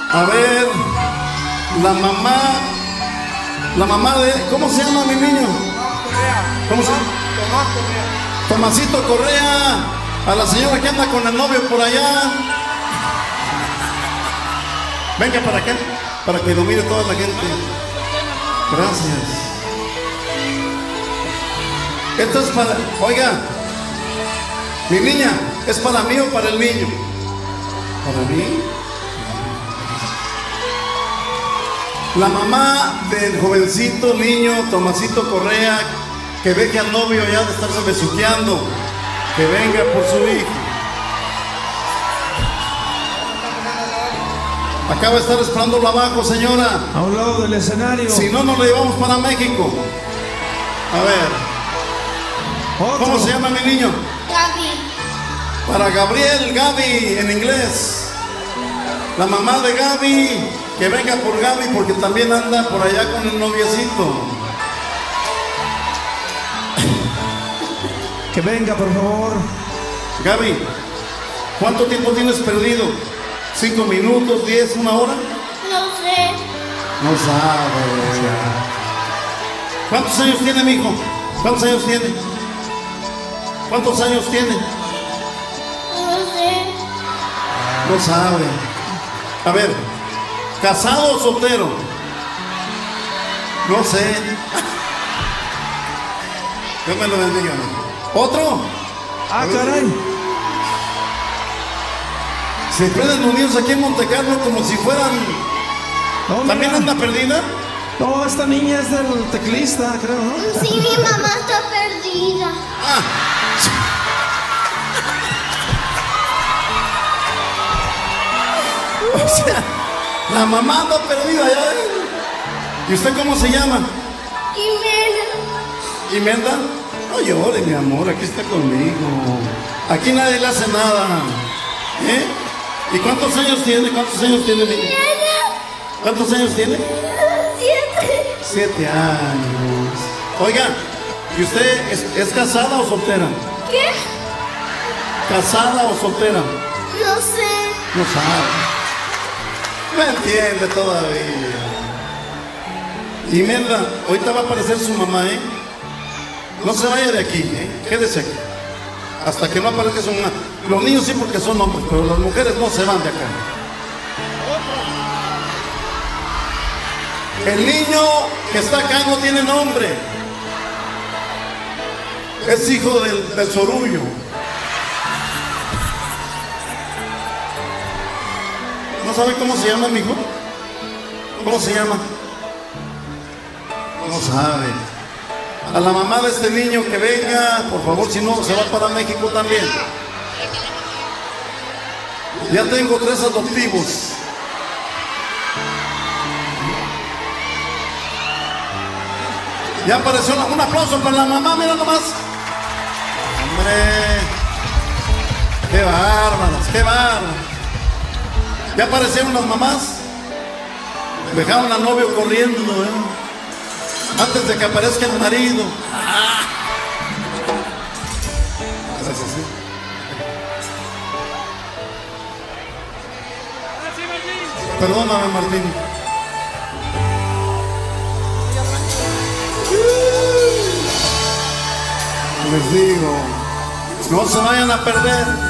A ver, la mamá de, ¿cómo se llama mi niño? ¿Cómo se llama? Tomás Correa. Tomasito Correa, a la señora que anda con el novio por allá. Venga para acá, para que lo mire toda la gente. Gracias. Esto es para, oiga, mi niña, ¿es para mí o para el niño? ¿Para mí? La mamá del jovencito niño Tomasito Correa, que ve que al novio ya de estarse besuqueando, que venga por su hijo. Acaba de estar esperándolo abajo, señora. A un lado del escenario. Si no, nos lo llevamos para México. A ver. Otro. ¿Cómo se llama mi niño? Gaby. Para Gabriel, Gaby en inglés. La mamá de Gaby, que venga por Gaby porque también anda por allá con el noviecito. Que venga, por favor. Gaby, ¿cuánto tiempo tienes perdido? ¿5 minutos, 10, 1 hora? No sé. No sabe. ¿Cuántos años tiene mi hijo? ¿Cuántos años tiene? ¿Cuántos años tiene? No sé. No sabe. A ver, ¿casado o soltero? No sé. Dios me lo bendiga. ¿Otro? Ah, caray. Se prenden unidos aquí en Montecarlo como si fueran... No, ¿También mira. anda perdida? No, esta niña es del teclista, creo, ¿no? Sí, mi mamá está perdida. O sea, la mamá anda perdida ya. ¿Y usted cómo se llama? Y ¿Imelda? No llore, mi amor, aquí está conmigo. Aquí nadie le hace nada. ¿Eh? ¿Y cuántos años tiene? ¿Cuántos años tiene? ¿Cuántos años tiene? 7. 7 años. Oiga, ¿y usted es casada o soltera? ¿Qué? ¿Casada o soltera? No sé. No sabe. No entiende todavía. Imelda, ahorita va a aparecer su mamá, ¿eh? No se vaya de aquí, ¿eh? Quédese aquí. Hasta que no aparezca su mamá. Los niños sí porque son hombres, pero las mujeres no se van de acá. El niño que está acá no tiene nombre. Es hijo del sorullo. ¿No sabe cómo se llama mi hijo? ¿Cómo se llama? No sabe. A la mamá de este niño que venga, por favor, si no, se va para México también. Ya tengo 3 adoptivos. Ya apareció un aplauso para la mamá, mira nomás. Hombre, qué bárbaros, qué bárbaros. Ya aparecieron las mamás. Dejaron al novio corriendo, antes de que aparezca el marido. Gracias, ¿sí? Perdóname, Martín. Les digo, no se vayan a perder.